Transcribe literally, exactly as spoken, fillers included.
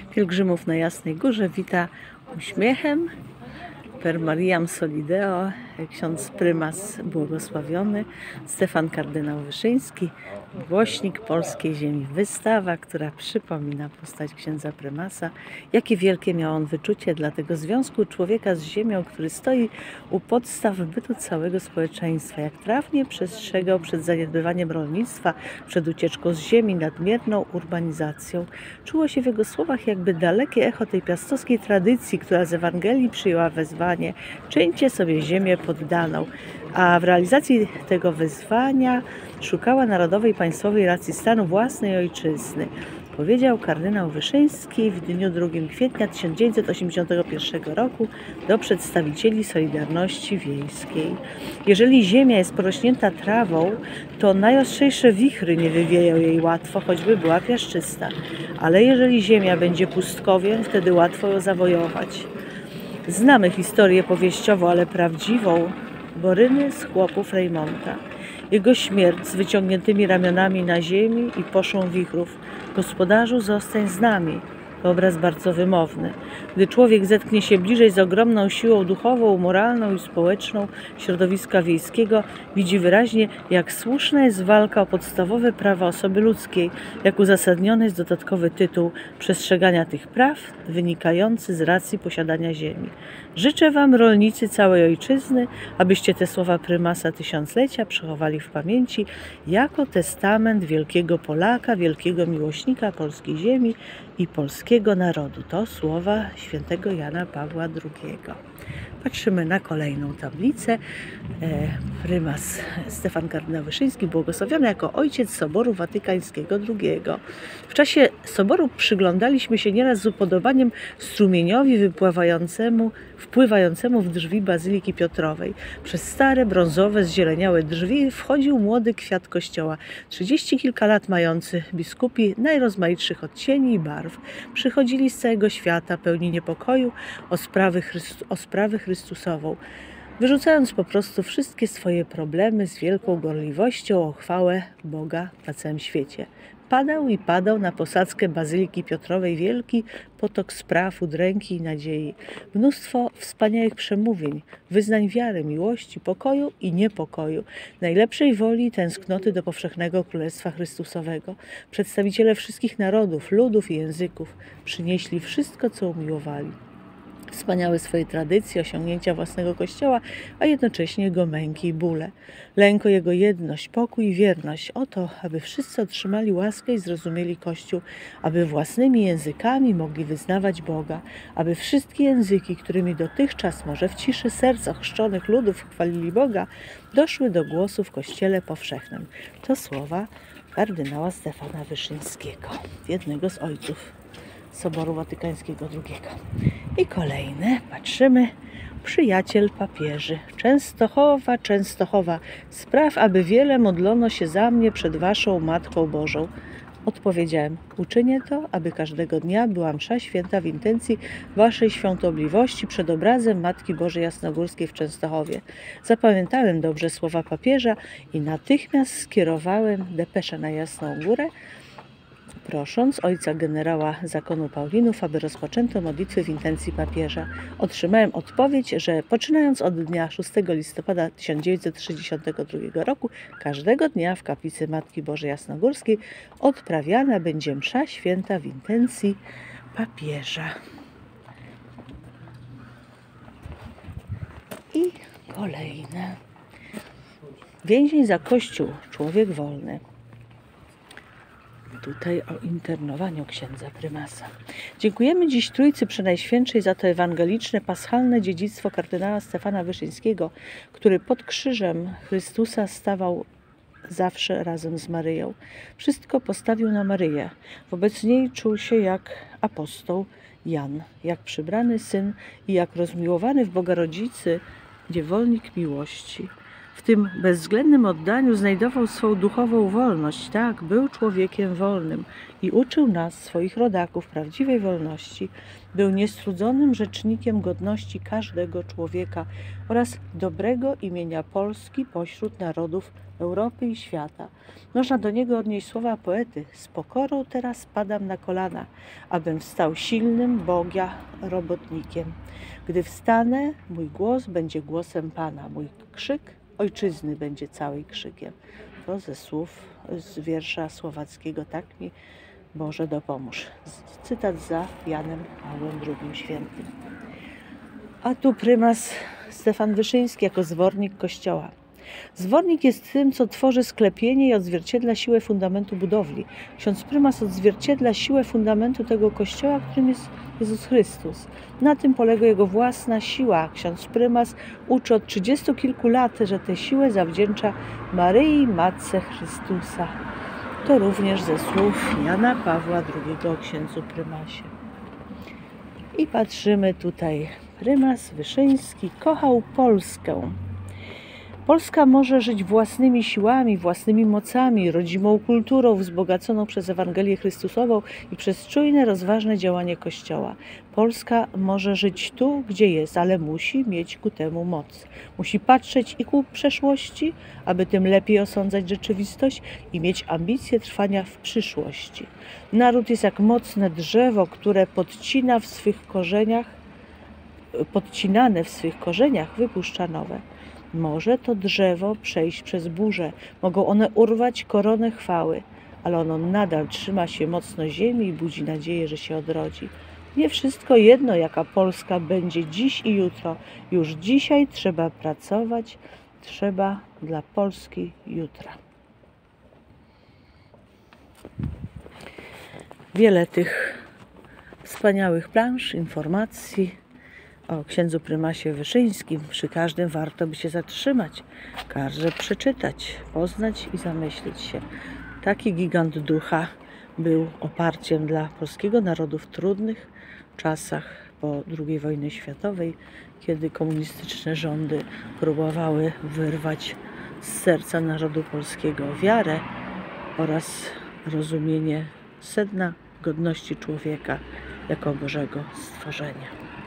Pielgrzymów na Jasnej Górze wita uśmiechem per Mariam Solideo ksiądz prymas błogosławiony Stefan kardynał Wyszyński, głośnik polskiej ziemi. Wystawa, która przypomina postać księdza prymasa. Jakie wielkie miał on wyczucie dla tego związku człowieka z ziemią, który stoi u podstaw bytu całego społeczeństwa. Jak trafnie przestrzegał przed zaniedbywaniem rolnictwa, przed ucieczką z ziemi, nadmierną urbanizacją. Czuło się w jego słowach jakby dalekie echo tej piastowskiej tradycji, która z Ewangelii przyjęła wezwanie: czyńcie sobie ziemię poddaną. A w realizacji tego wyzwania szukała narodowej państwowej racji stanu własnej ojczyzny. Powiedział kardynał Wyszyński w dniu drugiego kwietnia tysiąc dziewięćset osiemdziesiątego pierwszego roku do przedstawicieli Solidarności Wiejskiej. Jeżeli ziemia jest porośnięta trawą, to najostrzejsze wichry nie wywieją jej łatwo, choćby była piaszczysta. Ale jeżeli ziemia będzie pustkowiem, wtedy łatwo ją zawojować. Znamy historię powieściową, ale prawdziwą Boryny z chłopów Rejmonta. Jego śmierć z wyciągniętymi ramionami na ziemi i poszą wichrów. Gospodarzu, zostań z nami. To obraz bardzo wymowny. Gdy człowiek zetknie się bliżej z ogromną siłą duchową, moralną i społeczną środowiska wiejskiego, widzi wyraźnie, jak słuszna jest walka o podstawowe prawa osoby ludzkiej, jak uzasadniony jest dodatkowy tytuł przestrzegania tych praw wynikający z racji posiadania ziemi. Życzę wam, rolnicy całej ojczyzny, abyście te słowa prymasa tysiąclecia przechowali w pamięci jako testament wielkiego Polaka, wielkiego miłośnika polskiej ziemi i polskiego narodu. To słowa świętego Jana Pawła drugiego. Patrzymy na kolejną tablicę. Prymas Stefan kardynał Wyszyński, błogosławiony jako ojciec Soboru Watykańskiego drugiego. W czasie Soboru przyglądaliśmy się nieraz z upodobaniem strumieniowi wypływającemu, wpływającemu w drzwi Bazyliki Piotrowej. Przez stare, brązowe, zzieleniałe drzwi wchodził młody kwiat kościoła, trzydzieści kilka lat mający biskupi najrozmaitszych odcieni i barw. Przychodzili z całego świata, pełni niepokoju o sprawy, Chrystu, o sprawy Chrystusową, wyrzucając po prostu wszystkie swoje problemy z wielką gorliwością o chwałę Boga na całym świecie. Padał i padał na posadzkę Bazyliki Piotrowej wielki potok spraw, udręki i nadziei. Mnóstwo wspaniałych przemówień, wyznań wiary, miłości, pokoju i niepokoju, najlepszej woli i tęsknoty do powszechnego Królestwa Chrystusowego. Przedstawiciele wszystkich narodów, ludów i języków przynieśli wszystko, co umiłowali. Wspaniałe swoje tradycje, osiągnięcia własnego Kościoła, a jednocześnie jego męki i bóle. Lęk o jego jedność, pokój i wierność, o to, aby wszyscy otrzymali łaskę i zrozumieli Kościół, aby własnymi językami mogli wyznawać Boga, aby wszystkie języki, którymi dotychczas może w ciszy serc ochrzczonych ludów chwalili Boga, doszły do głosu w Kościele powszechnym. To słowa kardynała Stefana Wyszyńskiego, jednego z ojców Soboru Watykańskiego drugiego. I kolejne, patrzymy, przyjaciel papieży. Częstochowa, Częstochowa, spraw, aby wiele modlono się za mnie przed waszą Matką Bożą. Odpowiedziałem: uczynię to, aby każdego dnia była msza święta w intencji waszej świątobliwości przed obrazem Matki Bożej Jasnogórskiej w Częstochowie. Zapamiętałem dobrze słowa papieża i natychmiast skierowałem depeszę na Jasną Górę, prosząc ojca generała zakonu Paulinów, aby rozpoczęto modlitwy w intencji papieża. Otrzymałem odpowiedź, że poczynając od dnia szóstego listopada tysiąc dziewięćset sześćdziesiątego drugiego roku, każdego dnia w kaplicy Matki Bożej Jasnogórskiej odprawiana będzie msza święta w intencji papieża. I kolejne. Więzień za Kościół, człowiek wolny. Tutaj o internowaniu księdza prymasa. Dziękujemy dziś Trójcy Przenajświętszej za to ewangeliczne, paschalne dziedzictwo kardynała Stefana Wyszyńskiego, który pod krzyżem Chrystusa stawał zawsze razem z Maryją. Wszystko postawił na Maryję. Wobec niej czuł się jak apostoł Jan, jak przybrany syn i jak rozmiłowany w Boga Rodzicy niewolnik miłości. w tym bezwzględnym oddaniu znajdował swą duchową wolność. Tak, był człowiekiem wolnym i uczył nas, swoich rodaków, prawdziwej wolności. Był niestrudzonym rzecznikiem godności każdego człowieka oraz dobrego imienia Polski pośród narodów Europy i świata. Można do niego odnieść słowa poety: z pokorą teraz padam na kolana, abym wstał silnym Boga robotnikiem. Gdy wstanę, mój głos będzie głosem Pana, mój krzyk ojczyzny będzie całej krzykiem. To ze słów z wiersza słowackiego Tak mi Boże dopomóż. Cytat za Janem Pawłem drugim Świętym. A tu prymas Stefan Wyszyński jako zwornik Kościoła. Zwornik jest tym, co tworzy sklepienie i odzwierciedla siłę fundamentu budowli. Ksiądz prymas odzwierciedla siłę fundamentu tego kościoła, którym jest Jezus Chrystus. Na tym polega jego własna siła. Ksiądz prymas uczy od trzydziestu kilku lat, że tę siłę zawdzięcza Maryi, Matce Chrystusa. To również ze słów Jana Pawła drugiego o księdzu prymasie. I patrzymy tutaj. Prymas Wyszyński kochał Polskę. Polska może żyć własnymi siłami, własnymi mocami, rodzimą kulturą wzbogaconą przez Ewangelię Chrystusową i przez czujne, rozważne działanie Kościoła. Polska może żyć tu, gdzie jest, ale musi mieć ku temu moc. Musi patrzeć i ku przeszłości, aby tym lepiej osądzać rzeczywistość i mieć ambicje trwania w przyszłości. Naród jest jak mocne drzewo, które podcina w swych korzeniach, podcinane w swych korzeniach wypuszcza nowe. Może to drzewo przejść przez burzę, mogą one urwać koronę chwały, ale ono nadal trzyma się mocno ziemi i budzi nadzieję, że się odrodzi. Nie wszystko jedno, jaka Polska będzie dziś i jutro. Już dzisiaj trzeba pracować, trzeba dla Polski jutra. Wiele tych wspaniałych plansz, informacji o księdzu prymasie Wyszyńskim. Przy każdym warto by się zatrzymać, każde przeczytać, poznać i zamyślić się. Taki gigant ducha był oparciem dla polskiego narodu w trudnych czasach po drugiej wojnie światowej, kiedy komunistyczne rządy próbowały wyrwać z serca narodu polskiego wiarę oraz rozumienie sedna godności człowieka jako Bożego stworzenia.